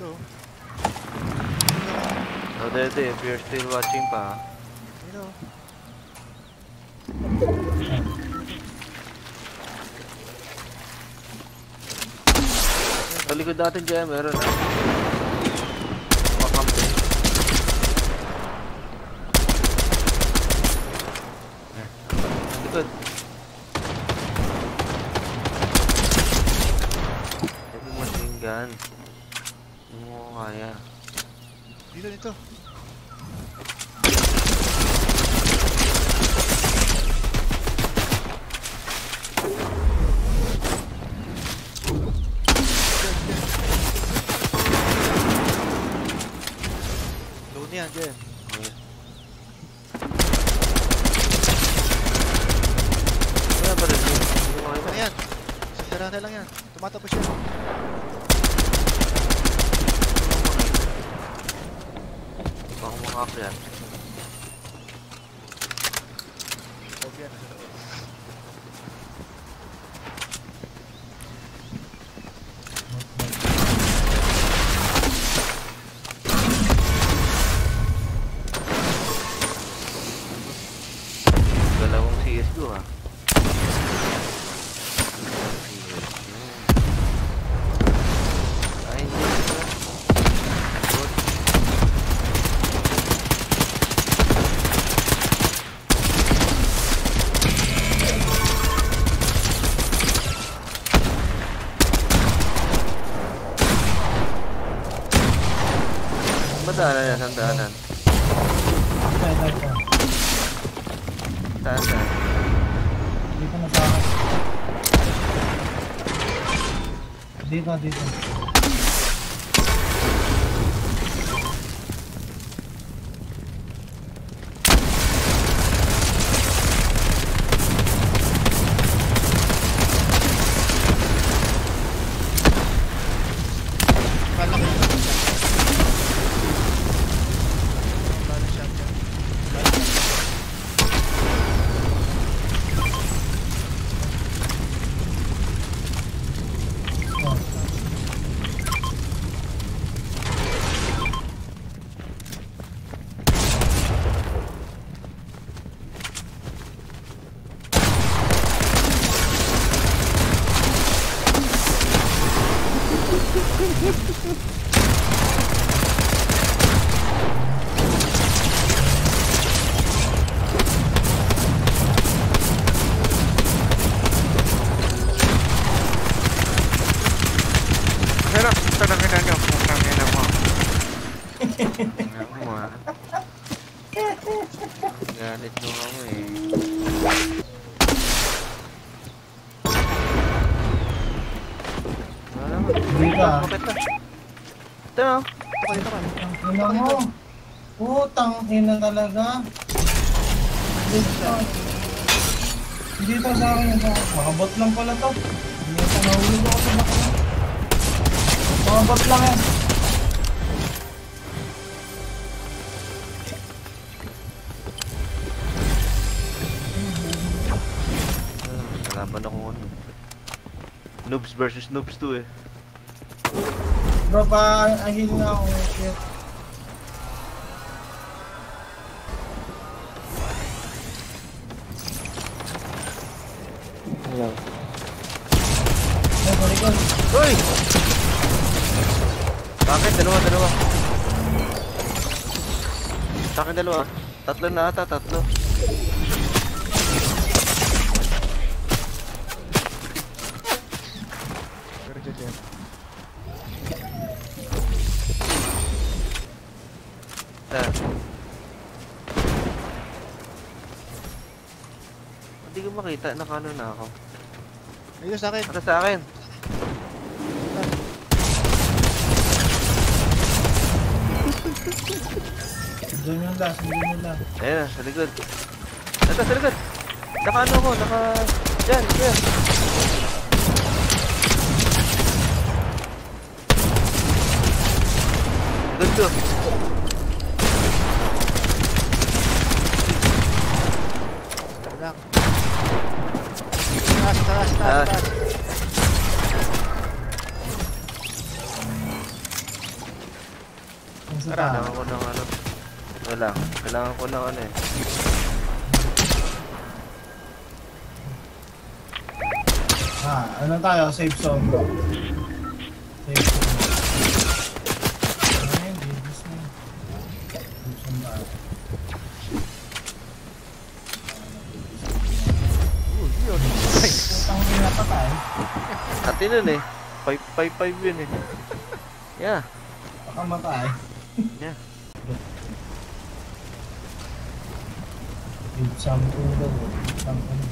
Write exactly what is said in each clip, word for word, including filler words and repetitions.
dito. So, Dede, if you're still watching pa. You know. Sa likod natin dyan, meron ah. Makampi. Likod. Heavy machine gun. Hindi mo kaya. Dito, dito. Load niyan, dyan. Okay. Wala ba rin yun? Hindi mo Ano kaya. yan? Sa serate lang yan. Tumatapos yan. Baka makak yan. Huwag yan. Dalawang C S two ah. Ay, hindi ito. Good. Ba't daanan yan? Saan daanan? Saan saan? Dito na sa akin. Dito, dito. Kala ko yun. Kala shotgun. Oh. Pero, ito na kinanong putang ina mo. Tingnan mo ah. Galit mo ako eh. Wala mo. Dito ah. Bakit na? Ito ah. Ito, ito, ito. Ina mo. Putang ina talaga. Dito. Dito sa akin. Makabot lang pala to. Hindi ko nahulog ako sa baka. Makabot lang yan. Kalaban ako ano. Noobs versus noobs to eh. Bro, pa-ahil na ako. Shit. Hello. Oh, sorry ko. Uy! Bakit? Dalawa, dalawa. Sa akin dalawa. Tatlo na ata, tatlo. Pero dyan, dyan. Ah. Hindi ko makita, nakano na ako. Ayun sa akin. Ito sa akin. Doon yung last, doon yung last. Ayan na, sa likod. Ito, sa likod. Naka ano ko, naka... Diyan, diyan. Likod ko. Lang. Taas, taas, taas, Ah. taas. pa. Kailangan ko ng ano. Wala. Kailangan ko ng ano eh. Ah, ano tayo? Safe zone. Safe zone. Ayun, babies na. Safe zone tayo. Oh, yun. Ay, Putang ina pa tayo. Ate nun eh. five five five yun eh. Yeah. Baka matay. Yeah. Yung sample daw. Sample.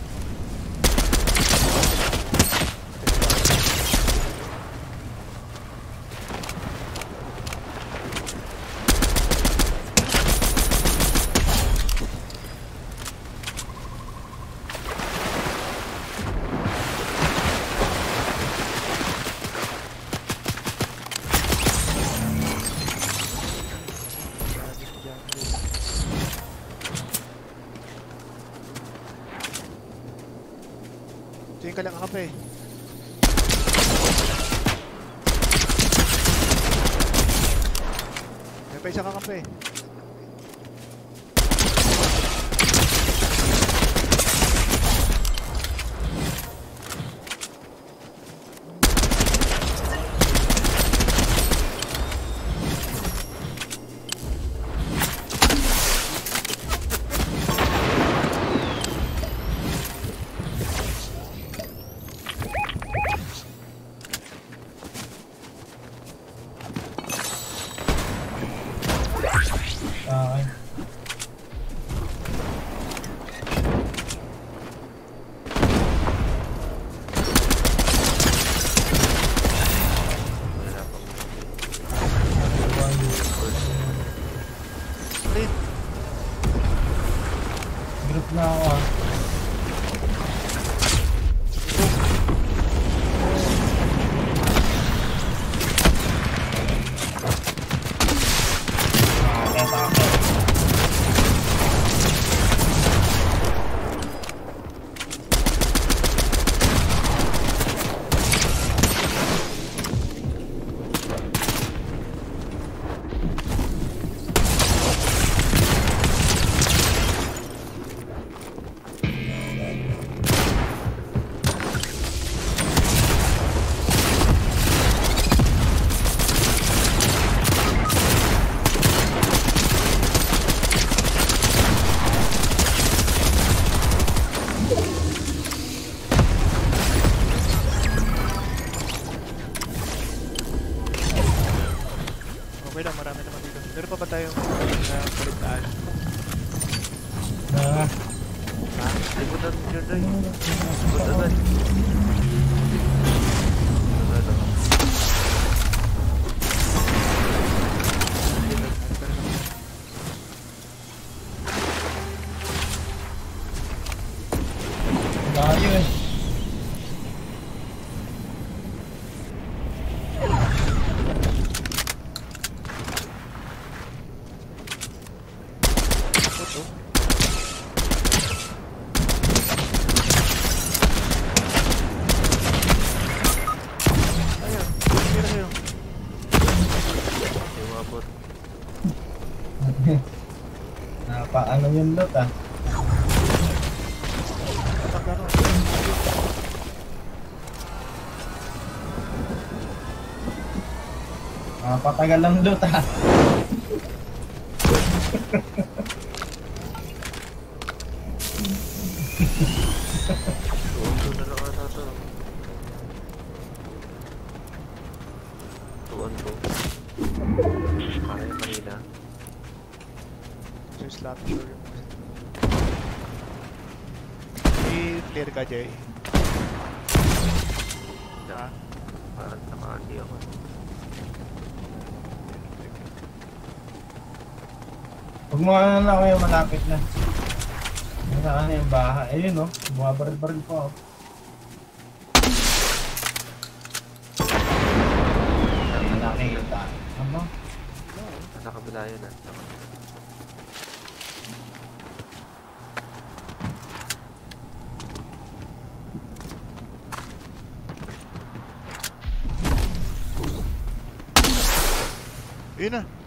tingin ka lang ang kape. May pa isa ka kape. Okay. Wala pang... Split. Group na ako ah. Ah, kaya takot. Okay lang, marami naman dito. Meron pa ba tayong na palitaan? Na. Libutan nyo doy. Libutan doy. Layo eh. Ayun, tira sa'yo. Iwabot. Napaano yung lot ah. Kapag ano. Napatagal lang lot ah. Tuwan na lang ata to. Tuwan ko. Kaya kanina. So, slap sure yung... I-clear ka, Jay. Ha? Parang nakahandi ako. Huwag mo ano na kayo, malapit na. Saan na yung bahay? Ayun no, bumabaril-baril po ako. Nakikita. Ano? Nasa kabila yun ah. Yun na.